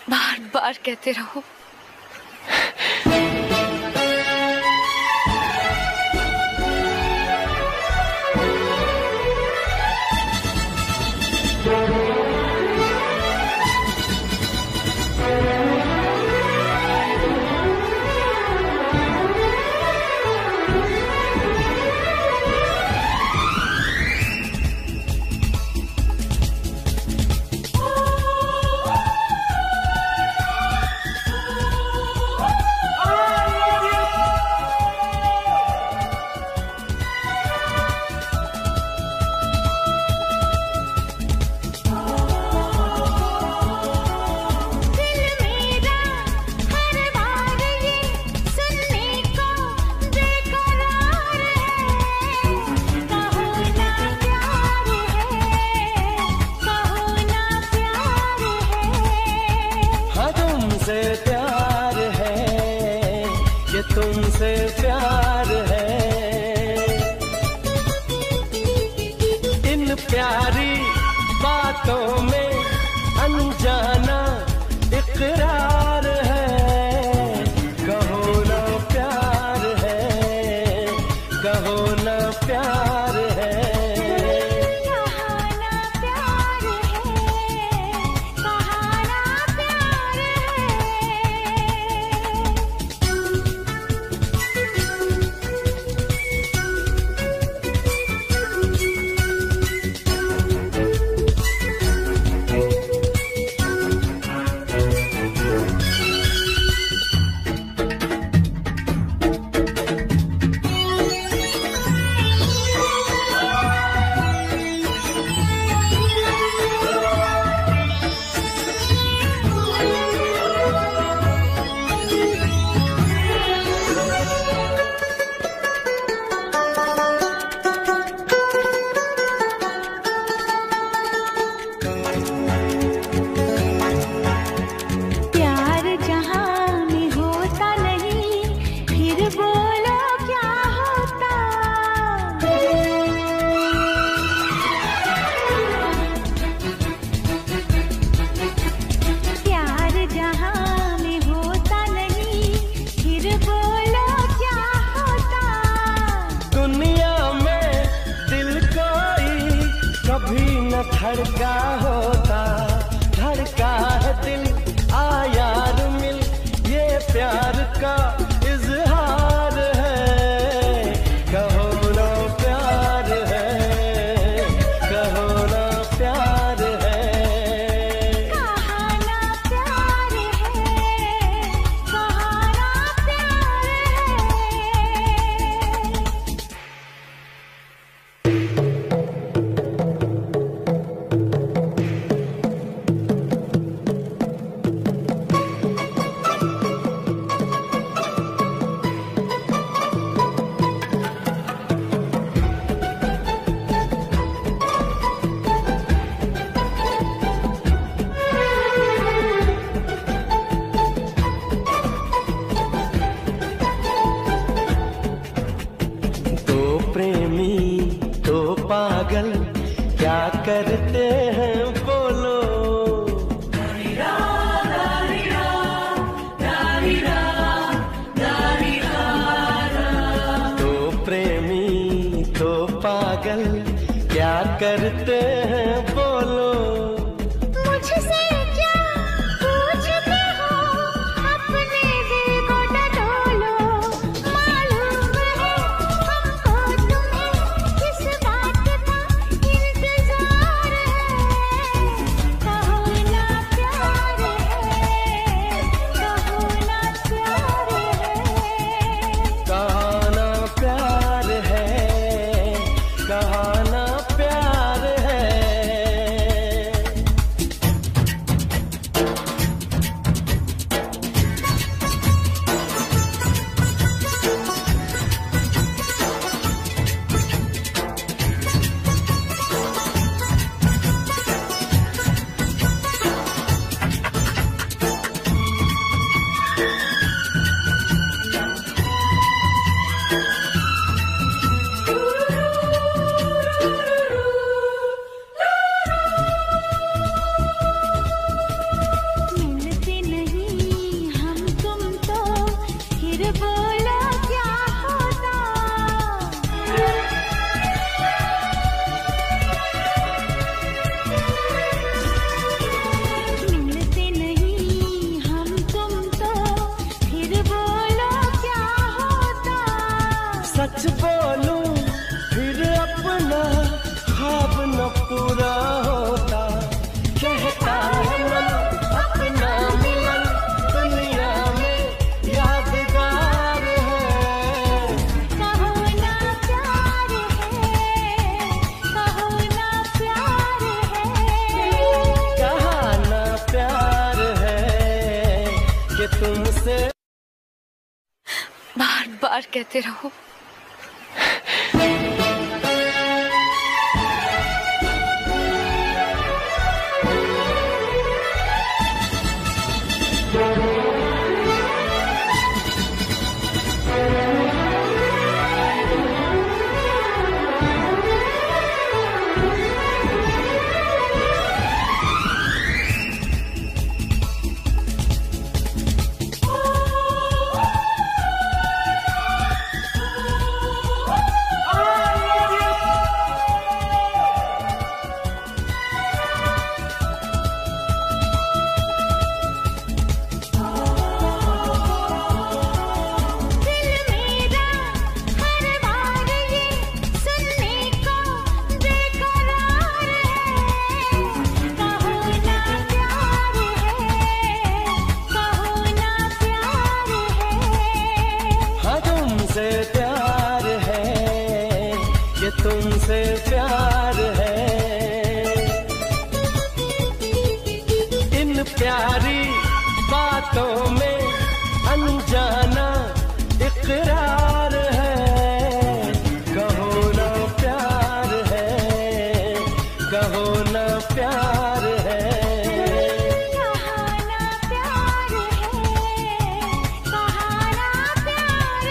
बार बार कहते रहो। तुमसे प्यार है, इन प्यारी बातों में अनजाना इकरार है। कहो ना प्यार है, कहो ना प्यार है। धड़का होता, धड़का है दिल, आ यार मिल, ये प्यार का इजहार है। कहो ना प्यार है, कहो ना प्यार है। कहा ना प्यार है, कहा ना प्यार है। प्यार कहते रहो। तुमसे प्यार है, इन प्यारी बातों में अनजाना इकरार है। कहो ना प्यार है, कहो ना प्यार है, कहा ना प्यार है, कहा ना प्यार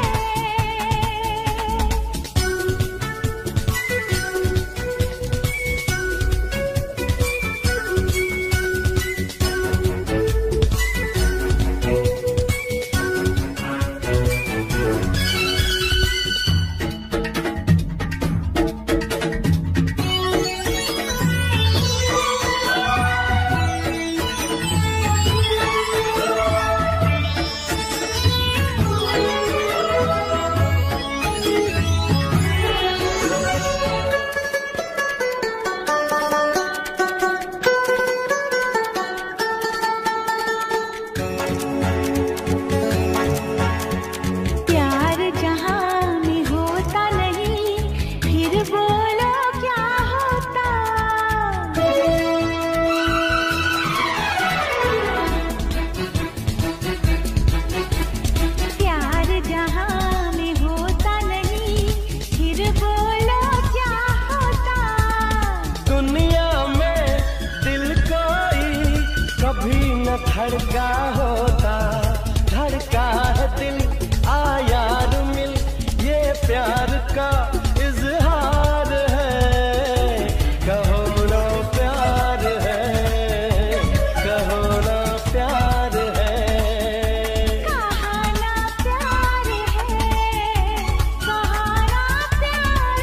धड़का होता, धड़का है दिल, आ यार मिल, ये प्यार का इजहार है। कहो ना प्यार है, कहो ना प्यार है, कहा ना प्यार है, कहा ना प्यार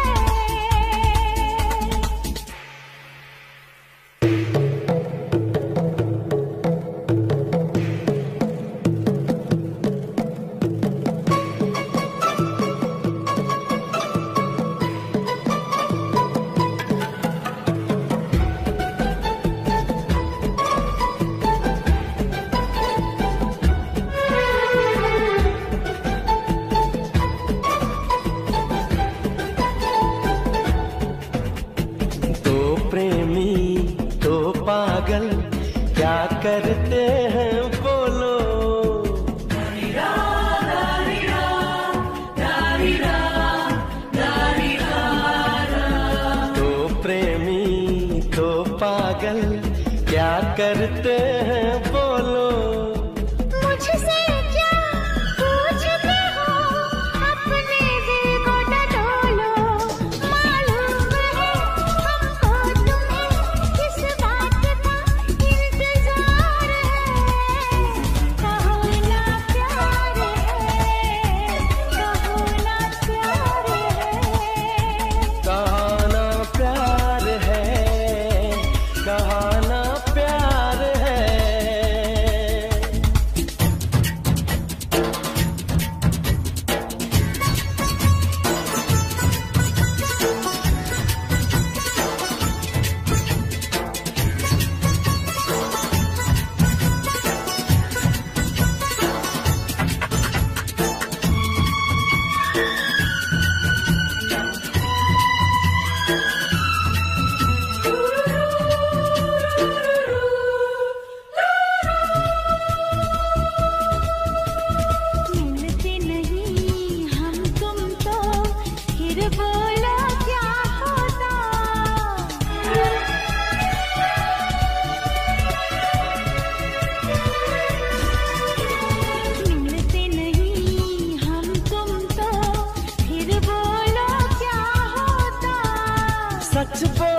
पागल क्या करते हैं बोलो। तो प्रेमी तो पागल क्या करते हैं बोलो। मुझसे क्या पूछते हो, अपने दिल को टटोलो। मालूम है हमको तुम्हें किस बात का इंतजार है। कहो ना प्यार है, कहो ना प्यार है, कहा ना प्यार है, कहा ना प्यार है। सच बोल